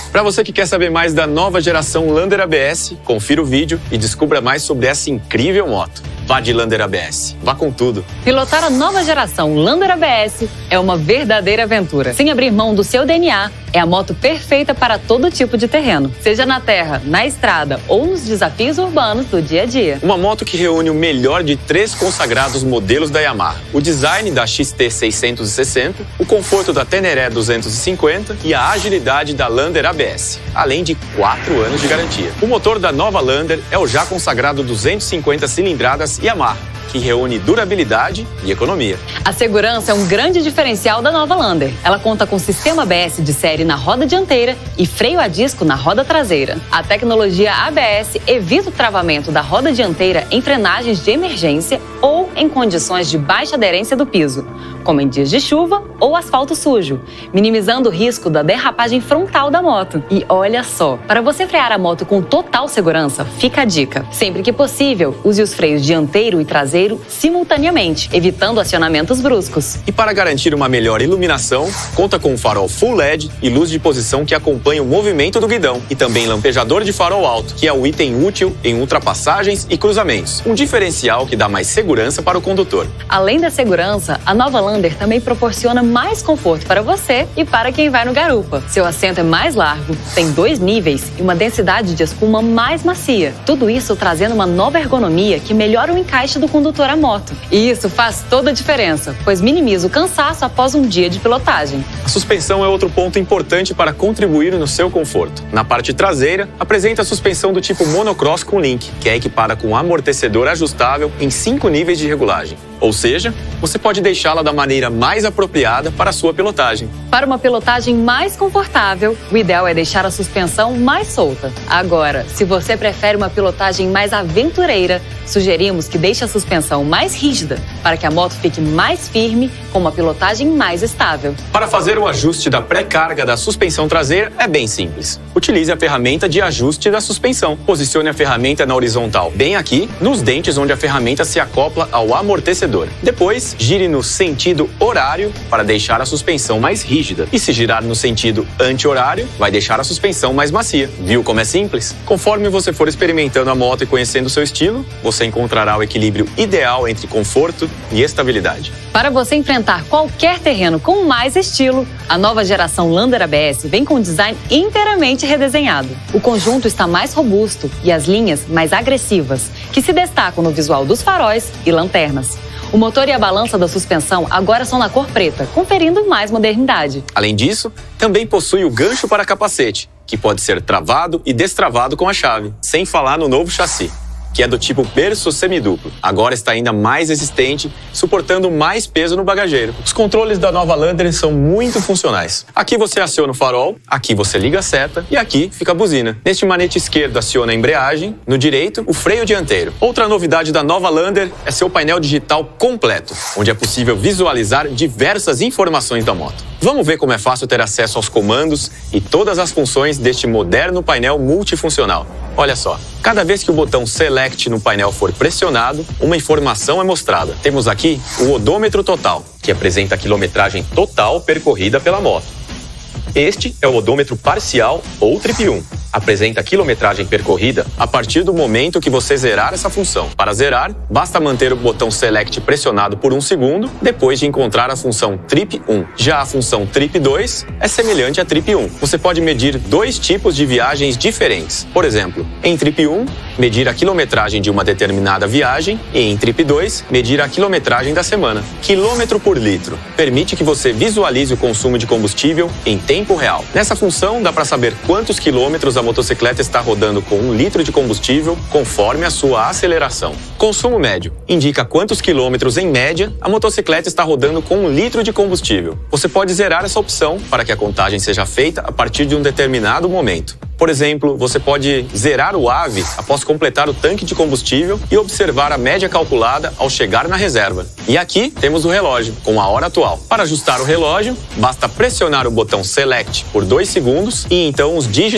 Para você que quer saber mais da nova geração Lander ABS, confira o vídeo e descubra mais sobre essa incrível moto. Vá de Lander ABS. Vá com tudo. Pilotar a nova geração Lander ABS é uma verdadeira aventura. Sem abrir mão do seu DNA, é a moto perfeita para todo tipo de terreno. Seja na terra, na estrada ou nos desafios urbanos do dia a dia. Uma moto que reúne o melhor de 3 consagrados modelos da Yamaha. O design da XT660, o conforto da Teneré 250 e a agilidade da Lander ABS. Além de 4 anos de garantia. O motor da nova Lander é o já consagrado 250 cilindradas Yamaha, que reúne durabilidade e economia. A segurança é um grande diferencial da nova Lander. Ela conta com sistema ABS de série na roda dianteira e freio a disco na roda traseira. A tecnologia ABS evita o travamento da roda dianteira em frenagens de emergência ou em condições de baixa aderência do piso, como em dias de chuva ou asfalto sujo, minimizando o risco da derrapagem frontal da moto. E olha só, para você frear a moto com total segurança, fica a dica. Sempre que possível, use os freios dianteiro e traseiro simultaneamente, evitando acionamentos bruscos. E para garantir uma melhor iluminação, conta com um farol Full LED e luz de posição que acompanha o movimento do guidão. E também lampejador de farol alto, que é o item útil em ultrapassagens e cruzamentos. Um diferencial que dá mais segurança para o condutor. Além da segurança, a nova Lander também proporciona mais conforto para você e para quem vai no garupa. Seu assento é mais largo, tem 2 níveis e uma densidade de espuma mais macia. Tudo isso trazendo uma nova ergonomia que melhora o encaixe do condutor à moto. E isso faz toda a diferença, pois minimiza o cansaço após um dia de pilotagem. A suspensão é outro ponto importante para contribuir no seu conforto. Na parte traseira, apresenta a suspensão do tipo monocross com link, que é equipada com amortecedor ajustável em 5 níveis de regulagem. Ou seja, você pode deixá-la da maneira mais apropriada para a sua pilotagem. Para uma pilotagem mais confortável, o ideal é deixar a suspensão mais solta. Agora, se você prefere uma pilotagem mais aventureira, sugerimos que deixe a suspensão mais rígida para que a moto fique mais firme com uma pilotagem mais estável. Para fazer o ajuste da pré-carga da suspensão traseira é bem simples. Utilize a ferramenta de ajuste da suspensão. Posicione a ferramenta na horizontal bem aqui, nos dentes onde a ferramenta se acopla ao amortecedor. Depois, gire no sentido horário para deixar a suspensão mais rígida. E se girar no sentido anti-horário, vai deixar a suspensão mais macia. Viu como é simples? Conforme você for experimentando a moto e conhecendo seu estilo, você encontrará o equilíbrio ideal entre conforto e estabilidade. Para você enfrentar qualquer terreno com mais estilo, a nova geração Lander ABS vem com um design inteiramente redesenhado. O conjunto está mais robusto e as linhas mais agressivas, que se destacam no visual dos faróis e lanternas. O motor e a balança da suspensão agora são na cor preta, conferindo mais modernidade. Além disso, também possui o gancho para capacete, que pode ser travado e destravado com a chave, sem falar no novo chassi, que é do tipo berço semiduplo. Agora está ainda mais resistente, suportando mais peso no bagageiro. Os controles da nova Lander são muito funcionais. Aqui você aciona o farol, aqui você liga a seta e aqui fica a buzina. Neste manete esquerdo aciona a embreagem, no direito o freio dianteiro. Outra novidade da nova Lander é seu painel digital completo, onde é possível visualizar diversas informações da moto. Vamos ver como é fácil ter acesso aos comandos e todas as funções deste moderno painel multifuncional. Olha só, cada vez que o botão Select no painel for pressionado, uma informação é mostrada. Temos aqui o odômetro total, que apresenta a quilometragem total percorrida pela moto. Este é o odômetro parcial ou Trip 1. Apresenta a quilometragem percorrida a partir do momento que você zerar essa função. Para zerar, basta manter o botão Select pressionado por 1 segundo, depois de encontrar a função Trip 1. Já a função Trip 2 é semelhante à Trip 1. Você pode medir 2 tipos de viagens diferentes. Por exemplo, em Trip 1, medir a quilometragem de uma determinada viagem e em Trip 2, medir a quilometragem da semana. Quilômetro por litro. Permite que você visualize o consumo de combustível em tempo real. Nessa função, dá para saber quantos quilômetros a motocicleta está rodando com 1 litro de combustível conforme a sua aceleração. Consumo médio indica quantos quilômetros em média a motocicleta está rodando com 1 litro de combustível. Você pode zerar essa opção para que a contagem seja feita a partir de um determinado momento. Por exemplo, você pode zerar o AVE após completar o tanque de combustível e observar a média calculada ao chegar na reserva. E aqui temos o relógio, com a hora atual. Para ajustar o relógio, basta pressionar o botão Select por 2 segundos e então os dígitos da hora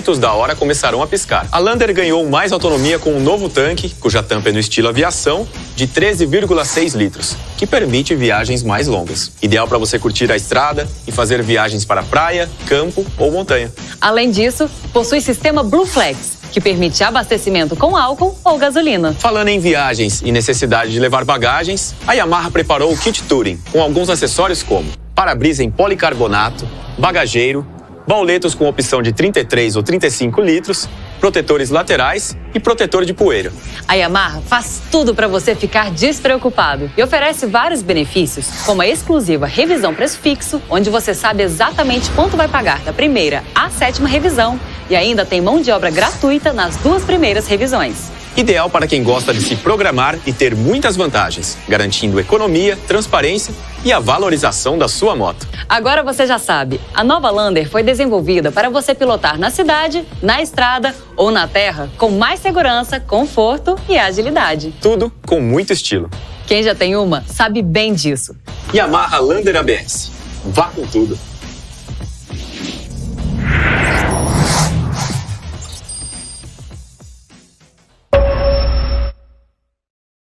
agora começarão a piscar. A Lander ganhou mais autonomia com um novo tanque, cuja tampa é no estilo aviação, de 13,6 litros, que permite viagens mais longas. Ideal para você curtir a estrada e fazer viagens para praia, campo ou montanha. Além disso, possui sistema Blue Flex, que permite abastecimento com álcool ou gasolina. Falando em viagens e necessidade de levar bagagens, a Yamaha preparou o kit Touring, com alguns acessórios como para-brisa em policarbonato, bagageiro, bauletos com opção de 33 ou 35 litros, protetores laterais e protetor de poeira. A Yamaha faz tudo para você ficar despreocupado e oferece vários benefícios, como a exclusiva revisão preço fixo, onde você sabe exatamente quanto vai pagar da primeira à 7ª revisão, e ainda tem mão de obra gratuita nas 2 primeiras revisões. Ideal para quem gosta de se programar e ter muitas vantagens, garantindo economia, transparência e a valorização da sua moto. Agora você já sabe, a nova Lander foi desenvolvida para você pilotar na cidade, na estrada ou na terra com mais segurança, conforto e agilidade. Tudo com muito estilo. Quem já tem uma sabe bem disso. Yamaha Lander ABS. Vá com tudo!